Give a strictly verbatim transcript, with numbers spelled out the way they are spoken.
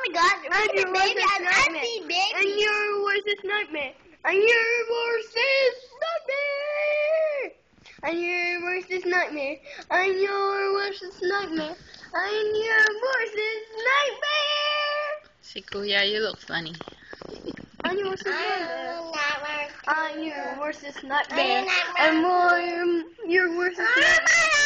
my God. And your Baby, worst I'm nightmare. happy, baby. And your worst nightmare. And your worst nightmare. And your worst nightmare. And your worst nightmare. And your worst nightmare. Si Kuya, you look funny. And your worst nightmare. Nightmare. And your worst nightmare. And more, your worst nightmare.